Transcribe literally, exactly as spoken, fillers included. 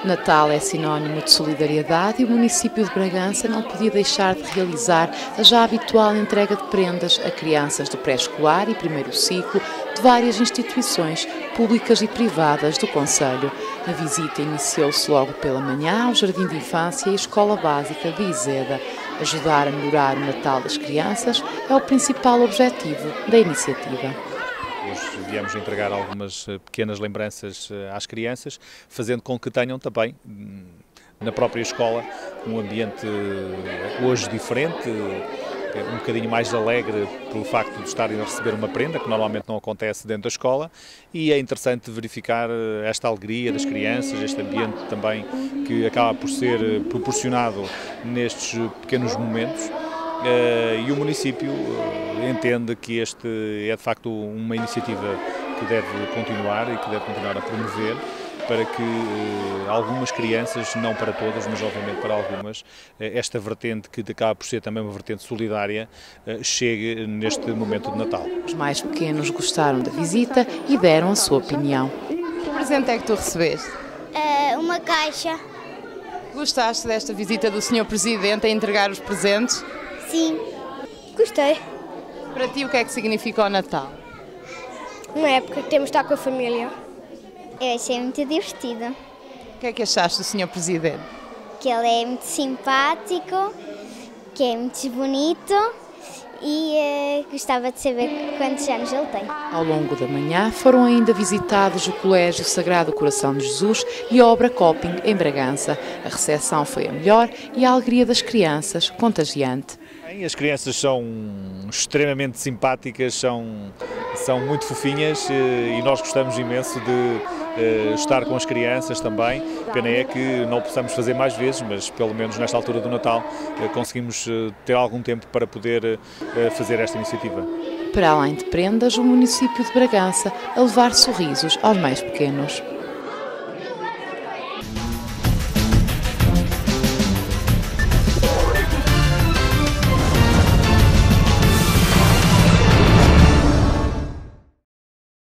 Natal é sinónimo de solidariedade e o município de Bragança não podia deixar de realizar a já habitual entrega de prendas a crianças do pré-escolar e primeiro ciclo de várias instituições públicas e privadas do concelho. A visita iniciou-se logo pela manhã ao Jardim de Infância e à Escola Básica de Izeda. Ajudar a melhorar o Natal das crianças é o principal objetivo da iniciativa. Hoje viemos entregar algumas pequenas lembranças às crianças, fazendo com que tenham também, na própria escola, um ambiente hoje diferente, um bocadinho mais alegre pelo facto de estarem a receber uma prenda, que normalmente não acontece dentro da escola, e é interessante verificar esta alegria das crianças, este ambiente também que acaba por ser proporcionado nestes pequenos momentos. Uh, e o município uh, entende que este é de facto uma iniciativa que deve continuar e que deve continuar a promover para que uh, algumas crianças, não para todas, mas obviamente para algumas, uh, esta vertente que acaba por ser também uma vertente solidária, uh, chegue neste momento de Natal. Os mais pequenos gostaram da visita e deram a sua opinião. Que presente é que tu recebeste? Uh, uma caixa. Gostaste desta visita do senhor Presidente a entregar os presentes? Sim, gostei. Para ti, o que é que significa o Natal? Uma época que temos de estar com a família. Eu achei muito divertido. O que é que achaste do senhor Presidente? Que ele é muito simpático, que é muito bonito e uh, gostava de saber quantos anos ele tem. Ao longo da manhã foram ainda visitados o Colégio Sagrado Coração de Jesus e a Obra Coping em Bragança. A recepção foi a melhor e a alegria das crianças contagiante. As crianças são extremamente simpáticas, são, são muito fofinhas e nós gostamos imenso de uh, estar com as crianças também. Pena é que não possamos fazer mais vezes, mas pelo menos nesta altura do Natal uh, conseguimos uh, ter algum tempo para poder uh, fazer esta iniciativa. Para além de prendas, o município de Bragança a levar sorrisos aos mais pequenos.